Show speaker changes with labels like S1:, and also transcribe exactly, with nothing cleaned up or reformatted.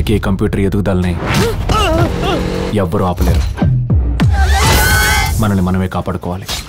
S1: ఇక ఈ కంప్యూటర్ ఎదుగుదలని ఎవ్వరూ ఆపలేరు. మనల్ని మనమే కాపాడుకోవాలి.